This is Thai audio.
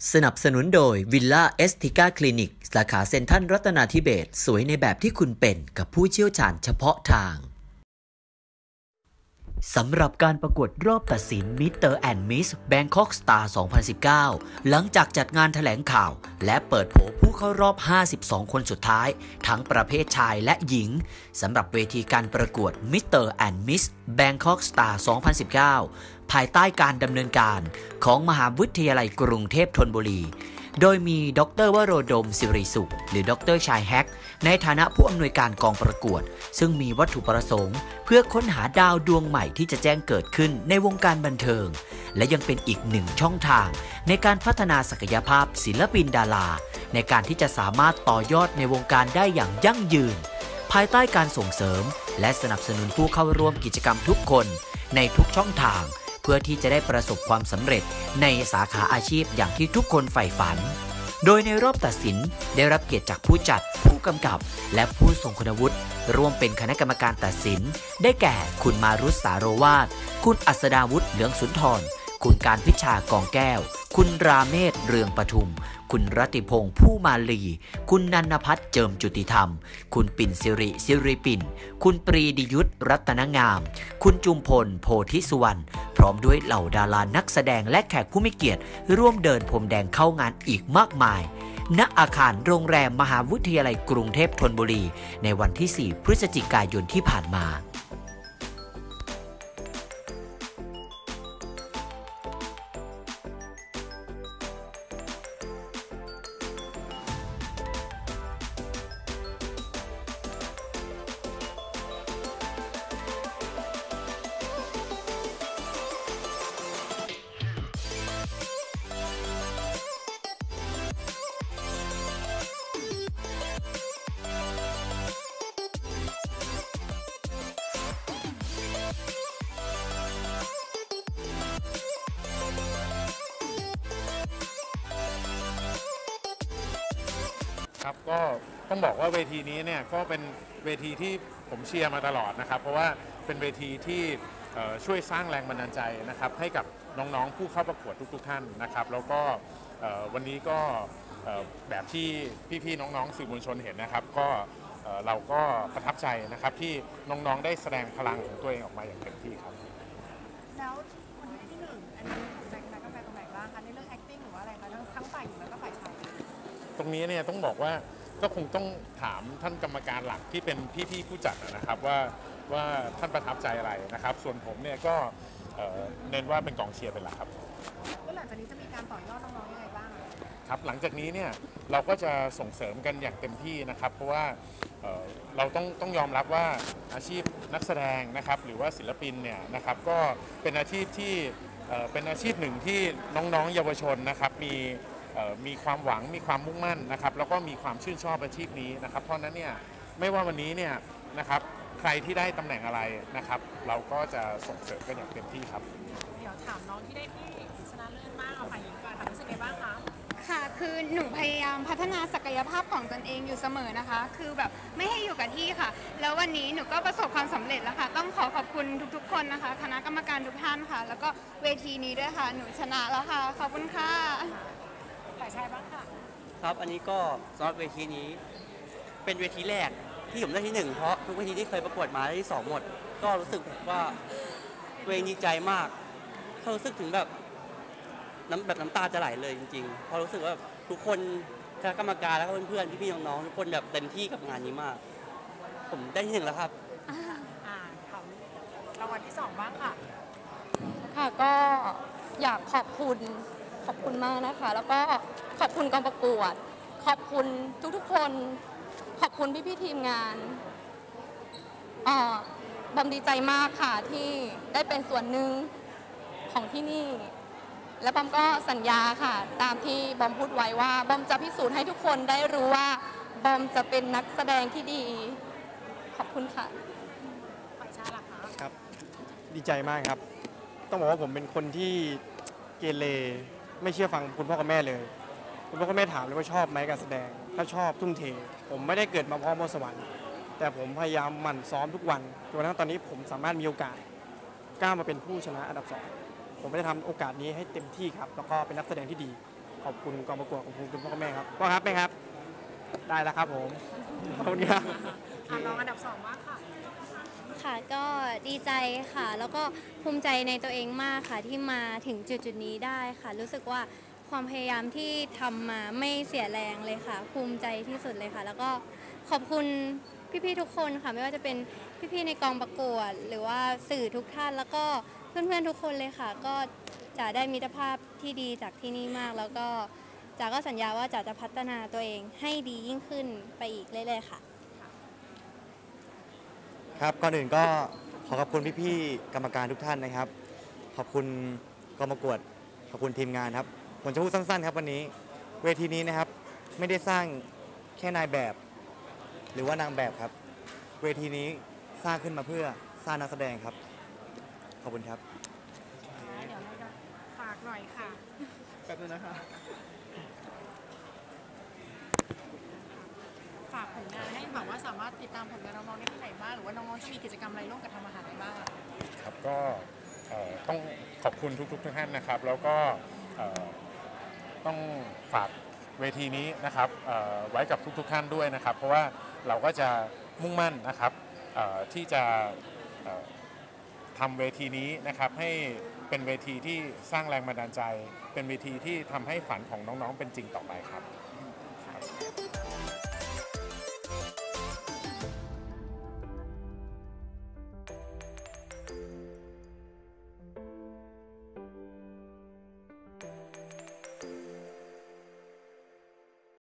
สนับสนุนโดยวิลล่าเอสติก้าคลินิกสาขาเซ็นทรัลรัตนาธิเบศรสวยในแบบที่คุณเป็นกับผู้เชี่ยวชาญเฉพาะทางสำหรับการประกวดรอบตัดสิน Mr. and Miss Bangkok Star 2019 หลังจากจัดงานแถลงข่าวและเปิดโผผู้เข้ารอบ 52 คนสุดท้ายทั้งประเภทชายและหญิงสำหรับเวทีการประกวด Mr. and Miss Bangkok Star 2019 ภายใต้การดำเนินการของมหาวิทยาลัยกรุงเทพธนบุรีโดยมีดร.วโรดมศิริสุขหรือดร.ชายแฮกในฐานะผู้อำนวยการกองประกวดซึ่งมีวัตถุประสงค์เพื่อค้นหาดาวดวงใหม่ที่จะแจ้งเกิดขึ้นในวงการบันเทิงและยังเป็นอีกหนึ่งช่องทางในการพัฒนาศักยภาพศิลปินดาราในการที่จะสามารถต่อยอดในวงการได้อย่างยั่งยืนภายใต้การส่งเสริมและสนับสนุนผู้เข้าร่วมกิจกรรมทุกคนในทุกช่องทางเพื่อที่จะได้ประสบความสำเร็จในสาขาอาชีพอย่างที่ทุกคนใฝ่ฝันโดยในรอบตัดสินได้รับเกียรติจากผู้จัดผู้กำกับและผู้ทรงคุณวุฒิร่วมเป็นคณะกรรมการตัดสินได้แก่คุณมารุษสาโรวาทคุณอัศดาวุฒิเหลืองสุนทรคุณการพิชากองแก้วคุณราเมศเรืองปทุมคุณรัติพงษ์ผู้มาลีคุณนันทพัฒน์เจิมจุติธรรมคุณปิ่นสิริปิ่นคุณปรีดิยุทธรัตนงามคุณจุมพลโพธิสุวรรณพร้อมด้วยเหล่าดารานักแสดงและแขกผู้มีเกียรติร่วมเดินพรมแดงเข้างานอีกมากมายณอาคารโรงแรมมหาวิทยาลัยกรุงเทพธนบุรีในวันที่ 4 พฤศจิกายนที่ผ่านมาครับก็ต้องบอกว่าเวทีนี้เนี่ยก็เป็นเวทีที่ผมเชียร์มาตลอดนะครับเพราะว่าเป็นเวทีที่ช่วยสร้างแรงบันดาลใจนะครับให้กับน้องๆผู้เข้าประกวดทุกๆท่านนะครับแล้วก็วันนี้ก็แบบที่พี่ๆน้องๆสื่อมวลชนเห็นนะครับก็เราก็ประทับใจนะครับที่น้องๆได้แสดงพลังของตัวเองออกมาอย่างเต็มที่ครับแล้วคนที่ได้ที่ 1อันนี้ถูกใจคณะกรรมการตรงไหนบ้างคะในเรื่อง acting หรือว่าอะไรคะทั้งฝ่ายหญิงแล้วก็ฝ่ายชายตรงนี้เนี่ยต้องบอกว่าก็คงต้องถามท่านกรรมการหลักที่เป็นพี่ๆผู้จัดนะครับว่าท่านประทับใจอะไรนะครับส่วนผมเนี่ยก็เน้นว่าเป็นกองเชียร์เป็นหลักครับแล้วหลังจากนี้จะมีการต่อยอดน้องๆยังไงบ้างครับหลังจากนี้เนี่ยเราก็จะส่งเสริมกันอย่างเต็มที่นะครับเพราะว่าเราต้องยอมรับว่าอาชีพนักแสดงนะครับหรือว่าศิลปินเนี่ยนะครับก็เป็นอาชีพที่เป็นอาชีพหนึ่งที่น้องๆเยาวชนนะครับมีความหวังมีความมุ่งมั่นนะครับแล้วก็มีความชื่นชอบอาชีพนี้นะครับเพราะนั้นเนี่ยไม่ว่าวันนี้เนี่ยนะครับใครที่ได้ตำแหน่งอะไรนะครับเราก็จะส่งเสริมกันอย่างเต็มที่ครับเดี๋ยวถามน้องที่ได้ที่ชนะเลิศบ้างเอาฝ่ายหญิงก่อนค่ะรู้สึกไงบ้างคะค่ะคือหนูพยายามพัฒนาศักยภาพของตนเองอยู่เสมอนะคะคือแบบไม่ให้อยู่กับที่ค่ะแล้ววันนี้หนูก็ประสบความสำเร็จแล้วค่ะต้องขอบคุณทุกๆคนนะคะคณะกรรมการทุกท่านค่ะแล้วก็เวทีนี้ด้วยค่ะหนูชนะแล้วค่ะขอบคุณค่ะฝ่ายชายบ้างค่ะครับอันนี้ก็สำหรับเวทีนี้เป็นเวทีแรกที่ผมได้ที่ 1เพราะทุกเวทีที่เคยประกวดมาได้ที่ 2หมดก็รู้สึกว่าตัวเองดีใจมากเขารู้สึกถึงแบบน้ำตาจะไหลเลยจริงๆเพราะรู้สึกว่าทุกคนคณะกรรมการแล้วก็เพื่อนๆพี่ๆน้องๆทุกคนแบบเต็มที่กับงานนี้มากผมได้ที่ 1แล้วครับถามรางวัลที่ 2บ้างค่ะค่ะก็อยากขอบคุณมากนะคะแล้วก็ขอบคุณกองประกวดขอบคุณทุกๆคนขอบคุณพี่ๆทีมงานบอมดีใจมากค่ะที่ได้เป็นส่วนหนึ่งของที่นี่และบอมก็สัญญาค่ะตามที่บอมพูดไว้ว่าบอมจะพิสูจน์ให้ทุกคนได้รู้ว่าบอมจะเป็นนักแสดงที่ดีขอบคุณค่ะฝ่ายชายล่ะคะครับดีใจมากครับต้องบอกว่าผมเป็นคนที่เกเรไม่เชื่อฟังคุณพ่อกับแม่เลยคุณพ่อกับแม่ถามเลยว่าชอบไหมการแสดงถ้าชอบทุ่มเทผมไม่ได้เกิดมาพร้อมบนสวรรค์แต่ผมพยายามหมั่นซ้อมทุกวันจนกระทั่งตอนนี้ผมสามารถมีโอกาสก้าวมาเป็นผู้ชนะอันดับ 2ผมจะทำโอกาสนี้ให้เต็มที่ครับแล้วก็เป็นนักแสดงที่ดีขอบคุณกองประกวดขอบคุณคุณพ่อคุณแม่ครับพ่อครับแม่ครับได้แล้วครับผมขอบคุณครับรองอันดับ2มากค่ะค่ะก็ดีใจค่ะ แล้วก็ภูมิใจในตัวเองมากค่ะที่มาถึงจุดนี้ได้ค่ะ รู้สึกว่าความพยายามที่ทำมาไม่เสียแรงเลยค่ะ ภูมิใจที่สุดเลยค่ะ แล้วก็ขอบคุณพี่ๆทุกคนค่ะ ไม่ว่าจะเป็นพี่ๆในกองประกวด หรือว่าสื่อทุกท่าน แล้วก็เพื่อนๆทุกคนเลยค่ะ ก็จะได้มิตรภาพที่ดีจากที่นี่มาก แล้วก็จ๋าก็สัญญาว่าจ๋าจะพัฒนาตัวเองให้ดียิ่งขึ้นไปอีกเรื่อยๆค่ะครับก่อนอื่นก็ขอขอบคุณพี่ๆกรรมการทุกท่านนะครับ ขอบคุณกองประกวดขอบคุณทีมงานครับผมจะพูดสั้นๆครับวันนี้เวทีนี้นะครับไม่ได้สร้างแค่นายแบบหรือว่านางแบบครับ เวทีนี้สร้างขึ้นมาเพื่อสร้างนักแสดงครับขอบคุณครับเดี๋ยวเราจะฝากหน่อยค่ะแป๊บนึงนะคะฝากผลงานให้แบบว่าสามารถติดตามผลงานน้องๆได้ที่ไหนบ้างหรือว่าน้องๆจะมีกิจกรรมอะไรร่วมกับทำอาหารอะไรบ้างอะครับก็ต้องขอบคุณทุกท่านนะครับ แล้วก็ต้องฝากเวทีนี้นะครับไว้กับทุกท่านด้วยนะครับ เพราะว่าเราก็จะมุ่งมั่นนะครับที่จะทำเวทีนี้นะครับให้เป็นเวทีที่สร้างแรงบันดาลใจ เป็นเวทีที่ทำให้ฝันของน้องๆเป็นจริงต่อไปครับ